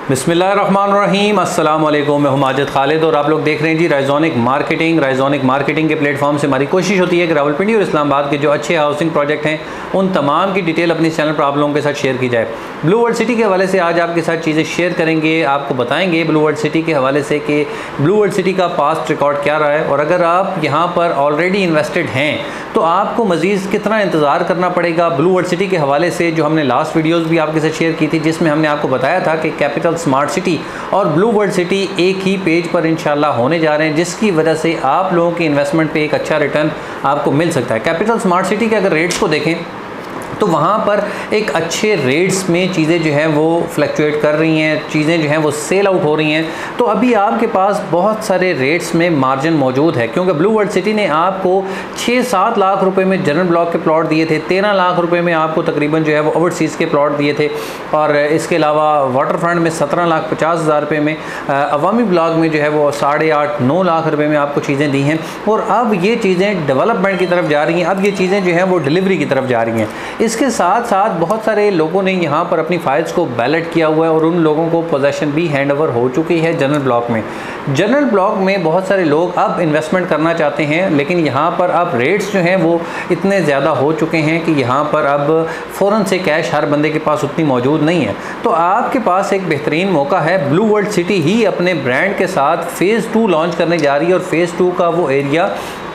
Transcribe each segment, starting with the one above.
बिस्मिल्लाहिर्रहमानिर्रहीम, अस्सलाम वालेकुम। मैं हूं माजिद खालिद और आप लोग देख रहे हैं जी राइजोनिक मार्केटिंग के प्लेटफॉर्म से हमारी कोशिश होती है कि रावलपिंडी और इस्लामाबाद के जो अच्छे हाउसिंग प्रोजेक्ट हैं उन तमाम की डिटेल अपने चैनल पर आप लोगों के साथ शेयर की जाए। ब्लू वर्ल्ड सिटी के हवाले से आज आपके साथ चीज़ें शेयर करेंगे, आपको बताएंगे ब्लू वर्ल्ड सिटी के हवाले से कि ब्लू वर्ल्ड सिटी का पास्ट रिकॉर्ड क्या रहा है, और अगर आप यहाँ पर ऑलरेडी इन्वेस्टेड हैं तो आपको मज़ीद कितना इंतज़ार करना पड़ेगा। ब्लू वर्ल्ड सिटी के हवाले से जो हमने लास्ट वीडियोज़ भी आपके साथ शेयर की थी, जिसमें हमने आपको बताया था कि कैपिटल स्मार्ट सिटी और ब्लू वर्ल्ड सिटी एक ही पेज पर इंशाल्लाह होने जा रहे हैं, जिसकी वजह से आप लोगों की इन्वेस्टमेंट पे एक अच्छा रिटर्न आपको मिल सकता है। कैपिटल स्मार्ट सिटी के अगर रेट्स को देखें तो वहाँ पर एक अच्छे रेट्स में चीज़ें जो हैं वो फ्लक्चुएट कर रही हैं, चीज़ें जो हैं वो सेल आउट हो रही हैं। तो अभी आपके पास बहुत सारे रेट्स में मार्जिन मौजूद है, क्योंकि ब्लू वर्ल्ड सिटी ने आपको 6-7 लाख रुपए में जनरल ब्लॉक के प्लॉट दिए थे, 13 लाख रुपए में आपको तकरीबन जो है वो ओवरसीज़ के प्लॉट दिए थे, और इसके अलावा वाटर फ्रंट में 17,50,000 रुपये में, अवामी ब्लॉक में जो है वो 8.5-9 लाख रुपये में आपको चीज़ें दी हैं। और अब ये चीज़ें डेवलपमेंट की तरफ जा रही हैं, अब ये चीज़ें जो हैं वो डिलीवरी की तरफ जा रही हैं। इसके साथ साथ बहुत सारे लोगों ने यहाँ पर अपनी फाइल्स को बैलेट किया हुआ है और उन लोगों को पोजेशन भी हैंड ओवर हो चुकी है जनरल ब्लॉक में। जनरल ब्लॉक में बहुत सारे लोग अब इन्वेस्टमेंट करना चाहते हैं, लेकिन यहाँ पर अब रेट्स जो हैं वो इतने ज़्यादा हो चुके हैं कि यहाँ पर अब फ़ौरन से कैश हर बंदे के पास उतनी मौजूद नहीं है। तो आपके पास एक बेहतरीन मौका है, ब्लू वर्ल्ड सिटी ही अपने ब्रांड के साथ फ़ेज़ 2 लॉन्च करने जा रही है, और फ़ेज़ 2 का वो एरिया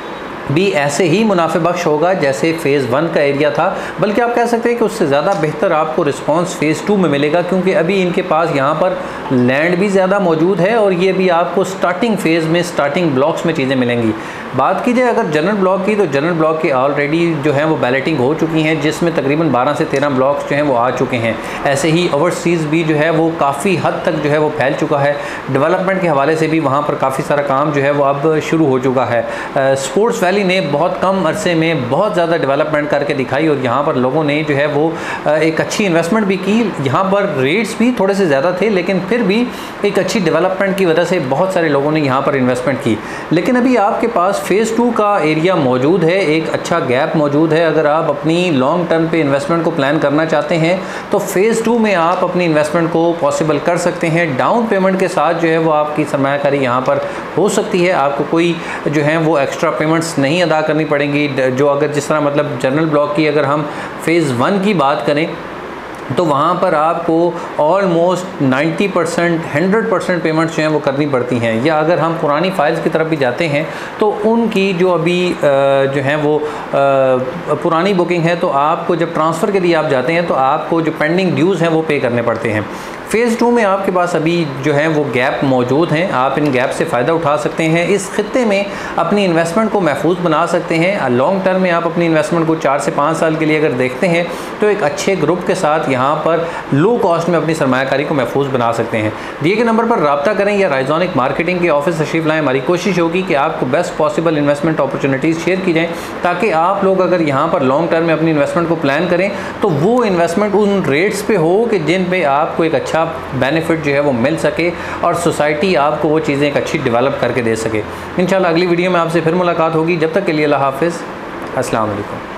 भी ऐसे ही मुनाफे बख्श होगा जैसे फ़ेज़ 1 का एरिया था, बल्कि आप कह सकते हैं कि उससे ज़्यादा बेहतर आपको रिस्पांस फ़ेज़ 2 में मिलेगा, क्योंकि अभी इनके पास यहाँ पर लैंड भी ज़्यादा मौजूद है और ये भी आपको स्टार्टिंग फ़ेज़ में स्टार्टिंग ब्लॉक्स में चीज़ें मिलेंगी। बात की जाए अगर जनरल ब्लॉक की, तो जनरल ब्लॉक की ऑलरेडी जो है वो बैलेटिंग हो चुकी हैं, जिसमें तकरीबन 12 से 13 ब्लॉक्स जो हैं वो आ चुके हैं। ऐसे ही ओवरसीज़ भी जो है वो काफ़ी हद तक जो है वो फैल चुका है। डेवलपमेंट के हवाले से भी वहाँ पर काफ़ी सारा काम जो है वो अब शुरू हो चुका है। स्पोर्ट्स वैली ने बहुत कम अरसे में बहुत ज़्यादा डेवलपमेंट करके दिखाई, और यहाँ पर लोगों ने जो है वो एक अच्छी इन्वेस्टमेंट भी की। यहाँ पर रेट्स भी थोड़े से ज़्यादा थे, लेकिन फिर भी एक अच्छी डेवलपमेंट की वजह से बहुत सारे लोगों ने यहाँ पर इन्वेस्टमेंट की। लेकिन अभी आपके पास फ़ेज़ 2 का एरिया मौजूद है, एक अच्छा गैप मौजूद है। अगर आप अपनी लॉन्ग टर्म पे इन्वेस्टमेंट को प्लान करना चाहते हैं तो फ़ेज़ 2 में आप अपनी इन्वेस्टमेंट को पॉसिबल कर सकते हैं। डाउन पेमेंट के साथ जो है वो आपकी सरमायाकारी यहाँ पर हो सकती है, आपको कोई जो है वो एक्स्ट्रा पेमेंट्स नहीं अदा करनी पड़ेंगी। जो अगर जिस तरह मतलब जनरल ब्लॉक की अगर हम फ़ेज़ 1 की बात करें तो वहाँ पर आपको ऑलमोस्ट 90% 100% पेमेंट्स जो हैं वो करनी पड़ती हैं। या अगर हम पुरानी फाइल्स की तरफ भी जाते हैं तो उनकी जो अभी जो है वो पुरानी बुकिंग है, तो आपको जब ट्रांसफ़र के लिए आप जाते हैं तो आपको जो पेंडिंग ड्यूज़ हैं वो पे करने पड़ते हैं। फ़ेज़ 2 में आपके पास अभी जो है वो गैप मौजूद हैं, आप इन गैप से फ़ायदा उठा सकते हैं। इस खित्ते में अपनी इन्वेस्टमेंट को महफूज बना सकते हैं। लॉन्ग टर्म में आप अपनी इन्वेस्टमेंट को 4 से 5 साल के लिए अगर देखते हैं तो एक अच्छे ग्रुप के साथ यहाँ पर लो कॉस्ट में अपनी सरमायाकारी को महफूज बना सकते हैं। दिए गए नंबर पर रब्ता करें या राइजोनिक मार्केटिंग के ऑफिस तशरीफ़ लाएँ। हमारी कोशिश होगी कि आपको best possible investment opportunities share की जाएँ, ताकि आप लोग अगर यहाँ पर लॉन्ग टर्म में अपनी इन्वेस्टमेंट को प्लान करें तो वो इन्वेस्टमेंट उन रेट्स पे हो कि जिन पे आपको एक अच्छा बेनिफिट जो है वो मिल सके, और सोसाइटी आपको वो चीज़ें एक अच्छी डेवलप करके दे सके। इंशाल्लाह अगली वीडियो में आपसे फिर मुलाकात होगी। जब तक के लिए अल्लाह हाफ़िज़, अस्सलाम वालेकुम।